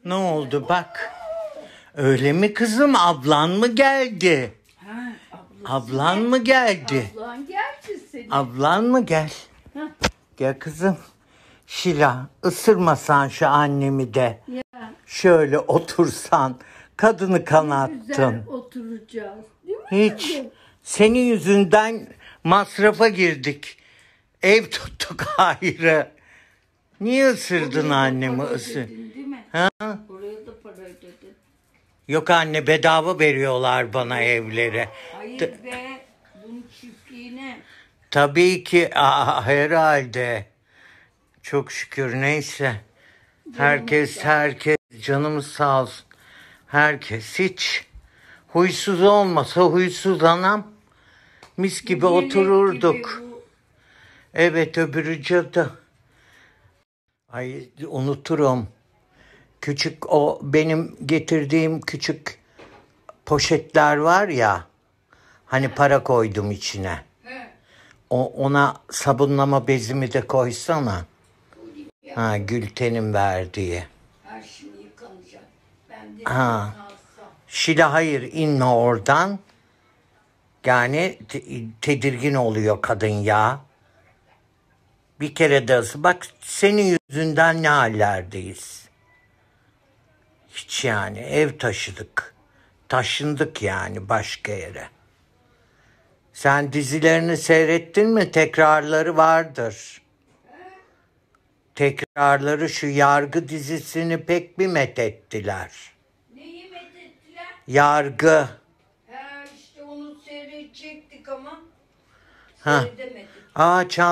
Ne oldu bak. Öyle mi kızım? Ablan mı geldi? Ha, Ablan mı geldi? Ablan geldi senin. Ablan mı gel? Gel kızım. Şila ısırmasan şu annemi de. Ya. Şöyle otursan. Kadını Güzel kanattın. oturacağız. Değil mi? Hiç. Senin yüzünden masrafa girdik. Ev tuttuk ayrı. Niye ısırdın annemi ısır? Değil mi? Ha? Oraya da para ödedin. Yok anne bedava veriyorlar bana evleri. Hayır be. Bunun çiftliğine. Tabii ki herhalde. Çok şükür neyse. Herkes canımız sağ olsun. Herkes hiç huysuz olmasa huysuz anam mis gibi otururduk. Gibi Evet öbürü cadı. Ay unuturum. Küçük o benim getirdiğim küçük poşetler var ya. Hani para koydum içine. Ona sabunlama bezimi de koysana. Ha Gülten'in verdiği. her şey yıkanacak. Ben de Ha. Şila hayır inme oradan. Yani tedirgin oluyor kadın ya. Bir kere de bak senin yüzünden ne hallerdeyiz. Hiç yani ev taşıdık. Taşındık yani başka yere. Sen dizilerini seyrettin mi? Tekrarları vardır. Tekrarları şu Yargı dizisini pek bir methettiler. Neyi methettiler? Yargı. İşte onu seyredecektik ama Ha. seyredemedik. Aa